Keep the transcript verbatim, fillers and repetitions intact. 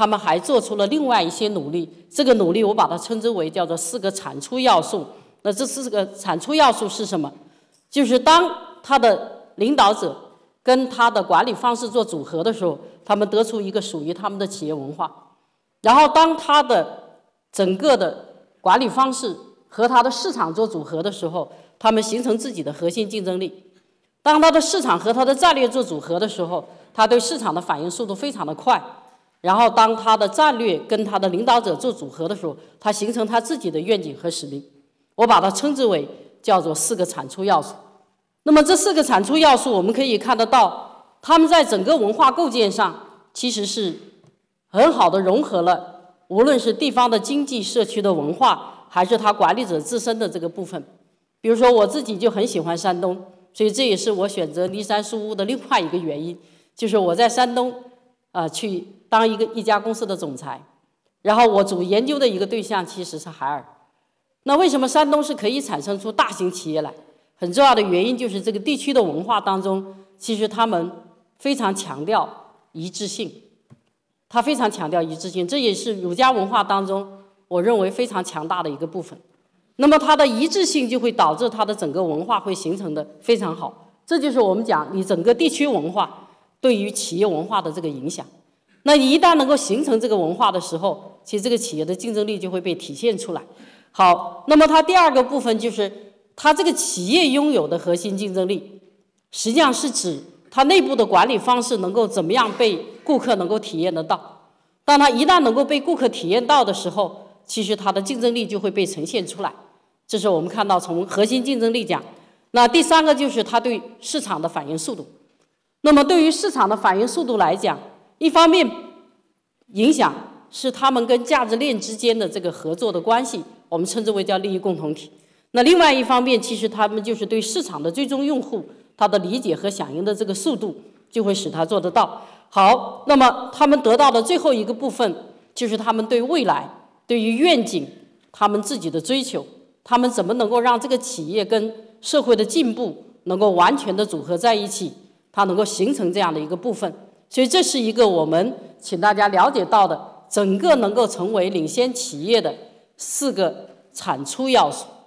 他们还做出了另外一些努力，这个努力我把它称之为叫做四个产出要素。那这四个产出要素是什么？就是当他的领导者跟他的管理方式做组合的时候，他们得出一个属于他们的企业文化。然后当他的整个的管理方式和他的市场做组合的时候，他们形成自己的核心竞争力。当他的市场和他的战略做组合的时候，他对市场的反应速度非常的快。然后当他的战略跟他的领导者做组合的时候，他形成他自己的愿景和使命。我把它称之为叫做四个产出要素。那么这四个产出要素我们可以看得到，他们在整个文化构建上其实是很好的融合了，无论是地方的经济社区的文化，还是他管理者自身的这个部分。比如说我自己就很喜欢山东，所以这也是我选择骊山书屋的另外一个原因，就是我在山东啊、呃、去当一个一家公司的总裁，然后我主研究的一个对象其实是海尔。那为什么山东是可以产生出大型企业来？很重要的原因就是这个地区的文化当中，其实他们非常强调一致性，他非常强调一致性，这也是儒家文化当中我认为非常强大的一个部分。那么它的一致性就会导致它的整个文化会形成的非常好，这就是我们讲你整个地区文化对于企业文化的这个影响。那你一旦能够形成这个文化的时候，其实这个企业的竞争力就会被体现出来。好，那么它第二个部分就是它这个企业拥有的核心竞争力，实际上是指它内部的管理方式能够怎么样被顾客能够体验得到。当它一旦能够被顾客体验到的时候，其实它的竞争力就会被呈现出来。这是我们看到从核心竞争力讲。那第三个就是它对市场的反应速度。那么对于市场的反应速度来讲，一方面影响是他们跟价值链之间的这个合作的关系，我们称之为叫利益共同体。那另外一方面，其实他们就是对市场的最终用户他的理解和响应的这个速度，就会使他做得到。好，那么他们得到的最后一个部分，就是他们对未来、对于愿景，他们自己的追求，他们怎么能够让这个企业跟社会的进步能够完全的组合在一起，它能够形成这样的一个部分。所以这是一个我们请大家了解到的整个能够成为领先企业的四个产出要素。